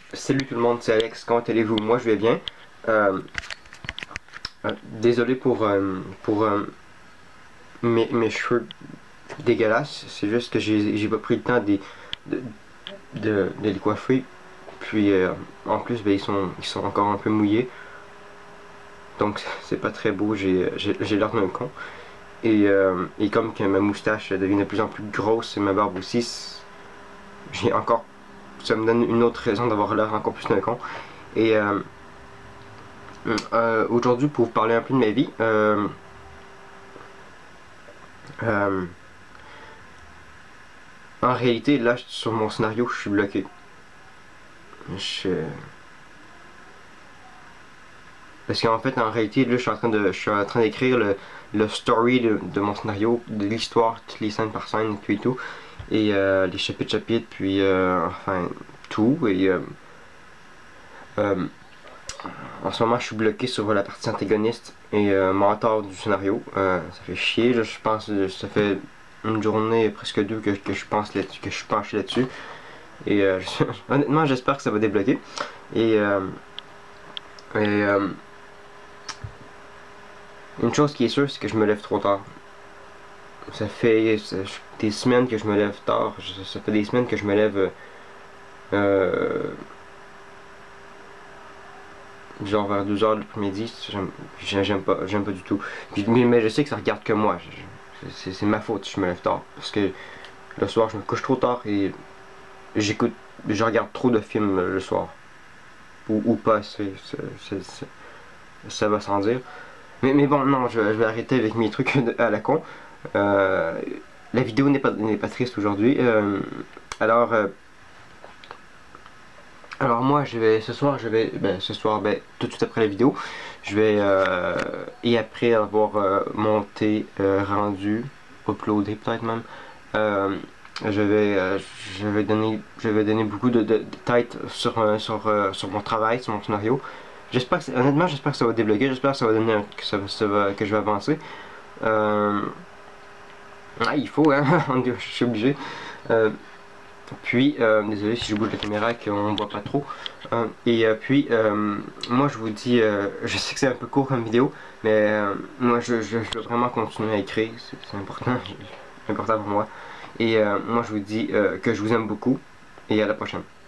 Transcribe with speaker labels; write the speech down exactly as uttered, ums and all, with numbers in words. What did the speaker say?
Speaker 1: Salut tout le monde, c'est Alex, comment allez-vous? Moi je vais bien. Euh, euh, désolé pour, euh, pour euh, mes, mes cheveux dégueulasses, c'est juste que j'ai j'ai pas pris le temps de, de, de, de les coiffer. Puis euh, en plus ben, ils, sont, ils sont encore un peu mouillés. Donc c'est pas très beau, j'ai l'air d'un con. Et, euh, et comme que ma moustache devient de plus en plus grosse et ma barbe aussi, j'ai encore. Ça me donne une autre raison d'avoir l'air encore plus d'un con. Et euh, euh, aujourd'hui, pour vous parler un peu de ma vie, euh, euh, en réalité, là, sur mon scénario, je suis bloqué. Je... Parce qu'en fait, en réalité, là, je suis en train de, je suis en train d'écrire le, le story de, de mon scénario, de l'histoire, toutes les scènes par scène, puis tout, et euh, les chapitres chapitres, puis euh, enfin tout. Et euh, euh, en ce moment, je suis bloqué sur la partie antagoniste et euh, mentor du scénario. Euh, ça fait chier, là, je pense, ça fait une journée, presque deux, que, que je pense là-dessus, que je suis penché là-dessus. Et euh, honnêtement, j'espère que ça va débloquer. Et, euh, et euh, une chose qui est sûre, c'est que je me lève trop tard. Ça fait ça, des semaines que je me lève tard. Ça fait des semaines que je me lève euh, genre vers deux heures de l'après-midi. J'aime pas, j'aime pas du tout. Puis, mais, mais je sais que ça regarde que moi. C'est ma faute si je me lève tard. Parce que le soir, je me couche trop tard et j'écoute, je regarde trop de films le soir. Ou, ou pas, c'est, ça va sans dire. Mais, mais bon, non, je, je vais arrêter avec mes trucs à la con. Euh, la vidéo n'est pas, n'est pas triste aujourd'hui. Euh, alors, euh, alors moi, je vais ce soir, je vais, ben, ce soir, ben, tout de suite après la vidéo, je vais euh, et après avoir euh, monté, euh, rendu, uploadé peut-être même, euh, je vais, euh, je vais donner, je vais donner beaucoup de, de, de tête sur, euh, sur, euh, sur mon travail, sur mon scénario. J'espère que, honnêtement, j'espère que ça va débloquer, j'espère que ça va donner un, que, ça, ça va, que je vais avancer. Euh, ah, il faut, hein, je suis obligé. Euh, puis, euh, désolé si je bouge la caméra et qu'on ne voit pas trop. Euh, et euh, puis, euh, moi je vous dis, euh, je sais que c'est un peu court comme vidéo, mais euh, moi je, je, je veux vraiment continuer à écrire, c'est important, c'est important pour moi. Et euh, moi je vous dis euh, que je vous aime beaucoup et à la prochaine.